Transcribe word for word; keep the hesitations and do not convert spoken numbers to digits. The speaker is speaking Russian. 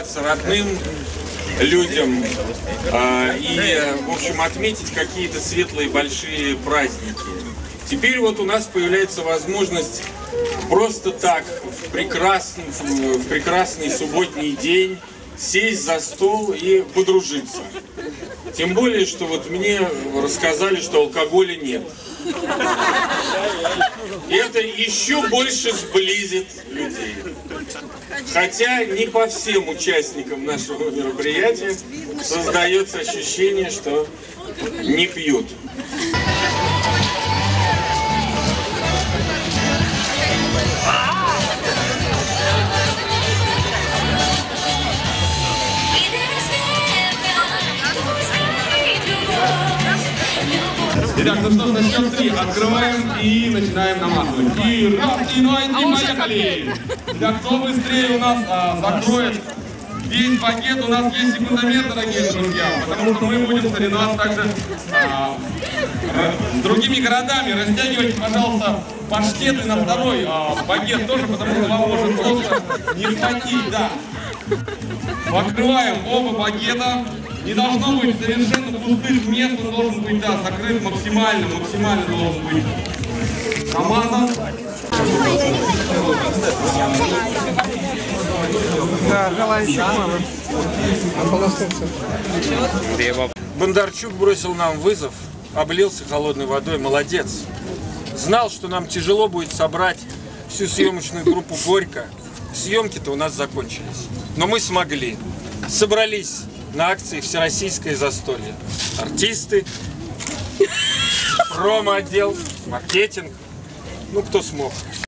улыбаться родным людям э, и, в общем, отметить какие-то светлые большие праздники. Теперь вот у нас появляется возможность просто так, в прекрасный, в прекрасный субботний день, сесть за стол и подружиться. Тем более, что вот мне рассказали, что алкоголя нет. И это еще больше сблизит людей. Хотя не по всем участникам нашего мероприятия создается ощущение, что не пьют. Итак, ну что ж, на счет три открываем и начинаем намазывать. И раз, и два, и поехали! Итак, кто быстрее у нас а, закроет весь пакет, у нас есть секундомер, дорогие друзья, потому что мы будем соревноваться также а, с другими городами. Растягивайте, пожалуйста, паштеты на второй а, пакет тоже, потому что вам может просто не хватить, да. Покрываем оба пакета. Не должно быть совершенно пустых мест, он должен быть, да, закрыт максимально, максимально должен быть намазан. Да, голландчик, мама. Бондарчук бросил нам вызов, облился холодной водой, молодец. Знал, что нам тяжело будет собрать всю съемочную группу «Горько». Съемки-то у нас закончились, но мы смогли. Собрались на акции «Всероссийское застолье». Артисты, промо-отдел, маркетинг, ну кто смог.